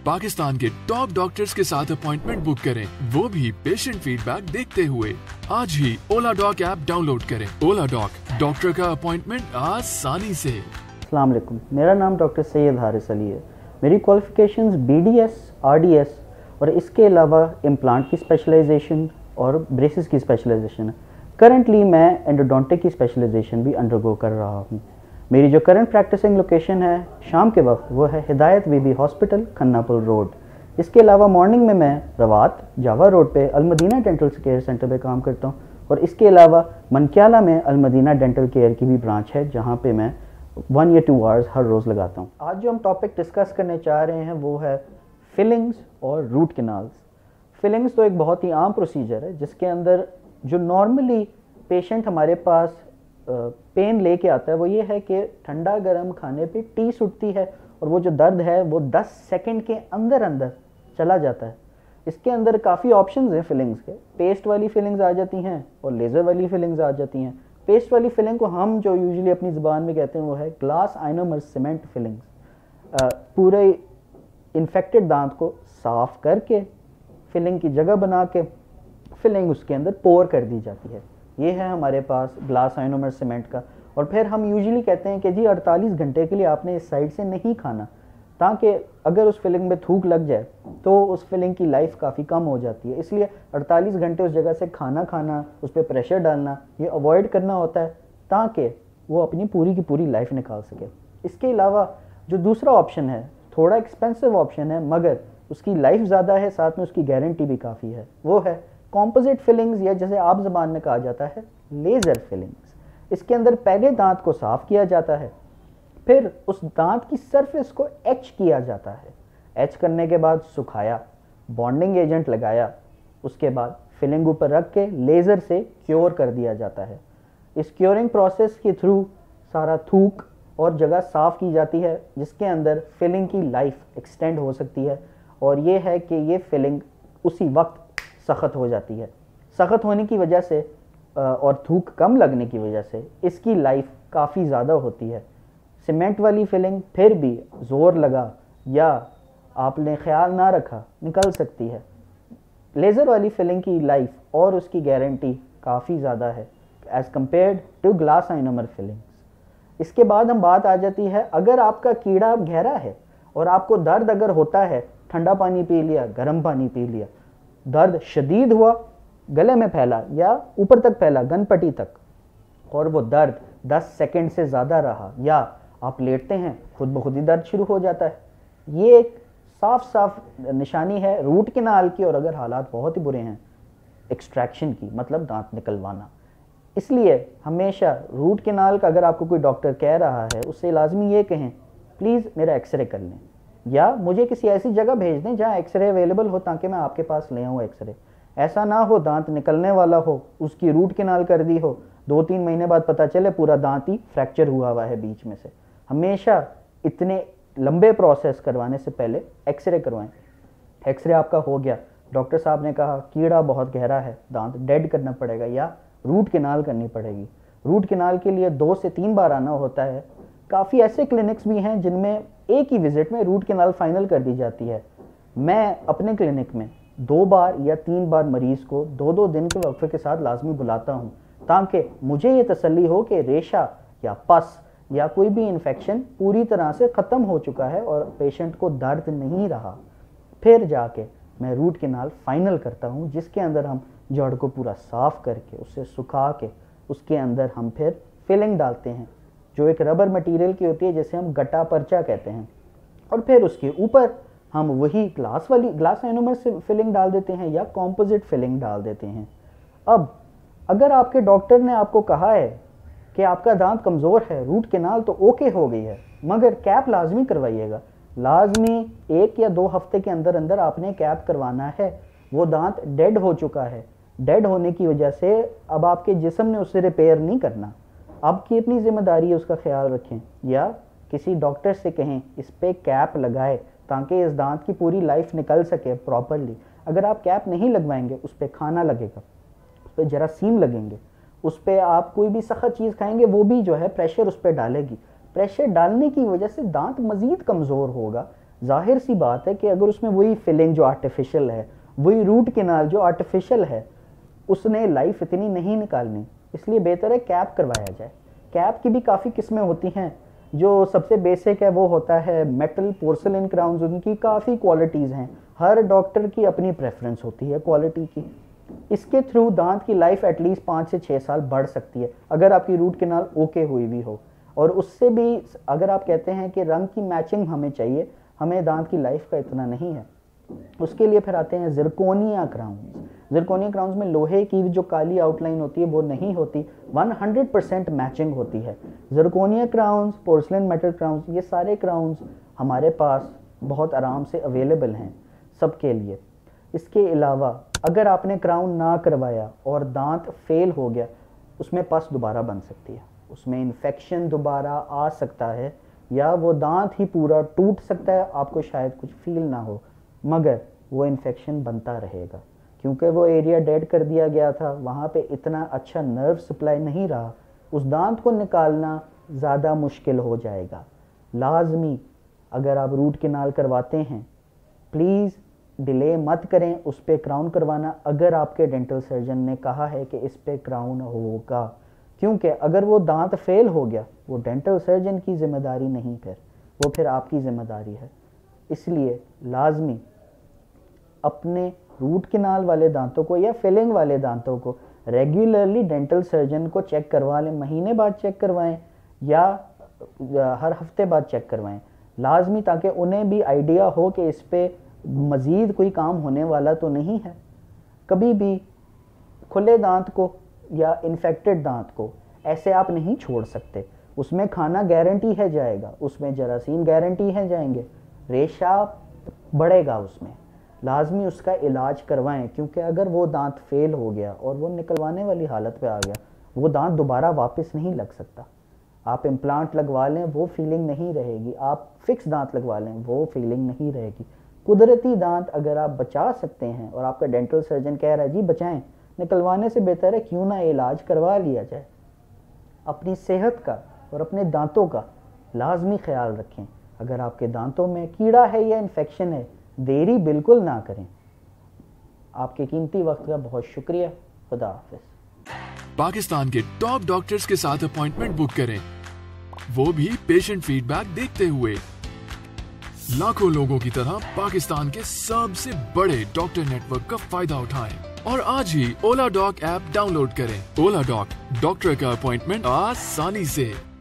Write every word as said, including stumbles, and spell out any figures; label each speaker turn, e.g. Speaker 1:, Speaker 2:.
Speaker 1: पाकिस्तान के top doctors के साथ अपॉइंटमेंट बुक करें, वो भी पेशेंट फीडबैक देखते हुए। आज ही ओला डॉक ऐप डाउनलोड करें। ओला डॉक, डॉक्टर का अपॉइंटमेंट आसानी से।
Speaker 2: अस्सलाम वालेकुम, मेरा नाम डॉक्टर सैयद हारिस अली है। मेरी क्वालिफिकेशंस बीडीएस, आरडीएस और इसके अलावा इम्प्लांट की स्पेशलाइजेशन और ब्रेसेस की स्पेशलाइजेशन है। करंटली मैं एंडोडोंटिक की स्पेशलाइजेशन भी अंडरगो कर रहा हूँ। मेरी जो करंट प्रैक्टिसिंग लोकेशन है शाम के वक्त वो है हिदायत बीबी हॉस्पिटल, खन्नापुर रोड। इसके अलावा मॉर्निंग में मैं रवात जावा रोड पे अलमदीना डेंटल केयर सेंटर पे काम करता हूँ और इसके अलावा मनक्याला में अलमदीना डेंटल केयर की भी ब्रांच है जहाँ पे मैं वन या टू आवर्स हर रोज़ लगाता हूँ। आज जो हम टॉपिक डिस्कस करने चाह रहे हैं वो है फिलिंग्स और रूट कैनाल्स। फिलिंग्स तो एक बहुत ही आम प्रोसीजर है जिसके अंदर जो नॉर्मली पेशेंट हमारे पास पेन लेके आता है वो ये है कि ठंडा गर्म खाने पे टीस उठती है और वो जो दर्द है वो दस सेकंड के अंदर अंदर चला जाता है। इसके अंदर काफ़ी ऑप्शंस हैं फिलिंग्स के। पेस्ट वाली फिलिंग्स आ जाती हैं और लेज़र वाली फिलिंग्स आ जाती हैं। पेस्ट वाली फिलिंग को हम जो यूजुअली अपनी ज़ुबान में कहते हैं वो है ग्लास आइनोमर सीमेंट फिलिंग्स। पूरे इन्फेक्टेड दांत को साफ़ करके फिलिंग की जगह बना के फिलिंग उसके अंदर पोर कर दी जाती है। ये है हमारे पास ग्लास आइनोमर सीमेंट का। और फिर हम यूजुअली कहते हैं कि जी अड़तालीस घंटे के लिए आपने इस साइड से नहीं खाना, ताकि अगर उस फिलिंग में थूक लग जाए तो उस फिलिंग की लाइफ काफ़ी कम हो जाती है। इसलिए अड़तालीस घंटे उस जगह से खाना खाना, उस पर प्रेशर डालना, ये अवॉइड करना होता है ताकि वो अपनी पूरी की पूरी लाइफ निकाल सके। इसके अलावा जो दूसरा ऑप्शन है, थोड़ा एक्सपेंसिव ऑप्शन है मगर उसकी लाइफ ज़्यादा है, साथ में उसकी गारंटी भी काफ़ी है, वो है कॉम्पोजिट फिलिंग्स या जैसे आप ज़बान में कहा जाता है लेज़र फिलिंग्स। इसके अंदर पहले दांत को साफ़ किया जाता है, फिर उस दांत की सरफेस को एच किया जाता है। एच करने के बाद सुखाया, बॉन्डिंग एजेंट लगाया, उसके बाद फिलिंग ऊपर रख के लेज़र से क्योर कर दिया जाता है। इस क्योरिंग प्रोसेस के थ्रू सारा थूक और जगह साफ़ की जाती है जिसके अंदर फिलिंग की लाइफ एक्सटेंड हो सकती है। और ये है कि ये फिलिंग उसी वक्त सख्त हो जाती है। सख्त होने की वजह से और थूक कम लगने की वजह से इसकी लाइफ काफ़ी ज़्यादा होती है। सीमेंट वाली फिलिंग फिर भी ज़ोर लगा या आपने ख्याल ना रखा निकल सकती है। लेज़र वाली फिलिंग की लाइफ और उसकी गारंटी काफ़ी ज़्यादा है as compared to glass ionomer fillings. इसके बाद हम बात आ जाती है, अगर आपका कीड़ा गहरा है और आपको दर्द अगर होता है, ठंडा पानी पी लिया, गर्म पानी पी लिया, दर्द शदीद हुआ, गले में फैला या ऊपर तक फैला गनपट्टी तक, और वो दर्द दस सेकंड से ज़्यादा रहा या आप लेटते हैं खुद ब खुद ही दर्द शुरू हो जाता है, ये एक साफ साफ निशानी है रूट कैनाल की। और अगर हालात बहुत ही बुरे हैं, एक्सट्रैक्शन की, मतलब दांत निकलवाना। इसलिए हमेशा रूट कैनाल का अगर आपको कोई डॉक्टर कह रहा है उससे लाजमी ये कहें प्लीज़ मेरा एक्सरे कर लें या मुझे किसी ऐसी जगह भेज दें जहाँ एक्सरे अवेलेबल हो ताकि मैं आपके पास ले आऊँ एक्सरे। ऐसा ना हो दांत निकलने वाला हो, उसकी रूट कैनाल कर दी हो, दो तीन महीने बाद पता चले पूरा दांत ही फ्रैक्चर हुआ हुआ है बीच में से। हमेशा इतने लंबे प्रोसेस करवाने से पहले एक्सरे करवाएं। एक्सरे आपका हो गया, डॉक्टर साहब ने कहा कीड़ा बहुत गहरा है, दांत डेड करना पड़ेगा या रूट कैनाल करनी पड़ेगी। रूट कैनाल के लिए दो से तीन बार आना होता है। काफ़ी ऐसे क्लिनिक्स भी हैं जिनमें एक ही विजिट में रूट कैनाल फाइनल कर दी जाती है। मैं अपने क्लिनिक में दो बार या तीन बार मरीज़ को दो दो दिन के वक्फे के साथ लाजमी बुलाता हूँ ताकि मुझे ये तसल्ली हो कि रेशा या पस या कोई भी इन्फेक्शन पूरी तरह से ख़त्म हो चुका है और पेशेंट को दर्द नहीं रहा। फिर जाके मैं रूट कैनाल फाइनल करता हूँ जिसके अंदर हम जड़ को पूरा साफ़ करके उसे सुखा के उसके अंदर हम फिर फिलिंग डालते हैं जो एक रबर मटेरियल की होती है जिसे हम गट्टा पर्चा कहते हैं। और फिर उसके ऊपर हम वही ग्लास वाली ग्लास आइनोमर से फिलिंग डाल देते हैं या कॉम्पोजिट फिलिंग डाल देते हैं। अब अगर आपके डॉक्टर ने आपको कहा है कि आपका दांत कमज़ोर है, रूट कैनाल तो ओके हो गई है, मगर कैप लाजमी करवाइएगा। लाजमी एक या दो हफ्ते के अंदर अंदर आपने कैप करवाना है। वो दांत डेड हो चुका है, डेड होने की वजह से अब आपके जिस्म ने उसे रिपेयर नहीं करना। आपकी अपनी जिम्मेदारी है उसका ख्याल रखें या किसी डॉक्टर से कहें इस पे कैप लगाए ताकि इस दांत की पूरी लाइफ निकल सके प्रॉपरली। अगर आप कैप नहीं लगवाएंगे उस पर खाना लगेगा, उस पर जरासीम लगेंगे, उस पर आप कोई भी सख्त चीज़ खाएंगे वो भी जो है प्रेशर उस पर डालेगी। प्रेशर डालने की वजह से दांत मज़ीद कमज़ोर होगा, जाहिर सी बात है कि अगर उसमें वही फिलिंग जो आर्टिफिशियल है, वही रूट कैनाल जो आर्टिफिशियल है, उसने लाइफ इतनी नहीं निकालनी, इसलिए बेहतर है कैप करवाया जाए। कैप की भी काफ़ी किस्में होती हैं। जो सबसे बेसिक है वो होता है मेटल पोर्सलिन क्राउन्स, उनकी काफ़ी क्वालिटीज़ हैं, हर डॉक्टर की अपनी प्रेफरेंस होती है क्वालिटी की। इसके थ्रू दांत की लाइफ एटलीस्ट पाँच से छः साल बढ़ सकती है अगर आपकी रूट कैनाल ओके हुई भी हो। और उससे भी अगर आप कहते हैं कि रंग की मैचिंग हमें चाहिए, हमें दांत की लाइफ का इतना नहीं है, उसके लिए फिर आते हैं जिरकोनिया क्राउन्स। जिरकोनिया क्राउन्स में लोहे की जो काली आउटलाइन होती है वो नहीं होती, सौ परसेंट मैचिंग होती है। Zirconia crowns, porcelain metal crowns, ये सारे क्राउन्स हमारे पास बहुत आराम से अवेलेबल हैं सबके लिए। इसके अलावा अगर आपने क्राउन ना करवाया और दांत फेल हो गया, उसमें पस दोबारा बन सकती है, उसमें इन्फेक्शन दोबारा आ सकता है, या वो दांत ही पूरा टूट सकता है, आपको शायद कुछ फील ना हो, मगर वो इन्फेक्शन बनता रहेगा क्योंकि वो एरिया डेड कर दिया गया था, वहाँ पे इतना अच्छा नर्व सप्लाई नहीं रहा, उस दांत को निकालना ज़्यादा मुश्किल हो जाएगा। लाजमी अगर आप रूट कैनाल करवाते हैं, प्लीज़ डिले मत करें उस पर क्राउन करवाना अगर आपके डेंटल सर्जन ने कहा है कि इस पे क्राउन होगा, क्योंकि अगर वो दांत फेल हो गया वो डेंटल सर्जन की जिम्मेदारी नहीं, फिर वो फिर आपकी जिम्मेदारी है। इसलिए लाजमी अपने रूट कैनाल वाले दांतों को या फिलिंग वाले दांतों को रेगुलरली डेंटल सर्जन को चेक करवा लें, महीने बाद चेक करवाएं या हर हफ्ते बाद चेक करवाएं लाजमी, ताकि उन्हें भी आइडिया हो कि इस पे मज़ीद कोई काम होने वाला तो नहीं है। कभी भी खुले दांत को या इन्फेक्टेड दांत को ऐसे आप नहीं छोड़ सकते, उसमें खाना गारंटी है जाएगा, उसमें जरासीम गारंटी है जाएंगे, रेशा बढ़ेगा, उसमें लाजमी उसका इलाज करवाएं, क्योंकि अगर वो दांत फेल हो गया और वो निकलवाने वाली हालत पे आ गया, वो दांत दोबारा वापस नहीं लग सकता। आप इम्प्लांट लगवा लें वो फीलिंग नहीं रहेगी, आप फिक्स दांत लगवा लें वो फीलिंग नहीं रहेगी। कुदरती दांत अगर आप बचा सकते हैं और आपका डेंटल सर्जन कह रहा है जी बचाएं, निकलवाने से बेहतर है क्यों ना इलाज करवा लिया जाए। अपनी सेहत का और अपने दांतों का लाजमी ख्याल रखें। अगर आपके दांतों में कीड़ा है या इन्फेक्शन है, देरी बिल्कुल ना करें। आपके कीमती वक्त का बहुत शुक्रिया। खुदा हाफिज।
Speaker 1: पाकिस्तान के टॉप डॉक्टर्स के साथ अपॉइंटमेंट बुक करें, वो भी पेशेंट फीडबैक देखते हुए। लाखों लोगों की तरह पाकिस्तान के सबसे बड़े डॉक्टर नेटवर्क का फायदा उठाएं और आज ही ओला डॉक ऐप डाउनलोड करें। ओला डॉक, डॉक्टर का अपॉइंटमेंट आसानी से।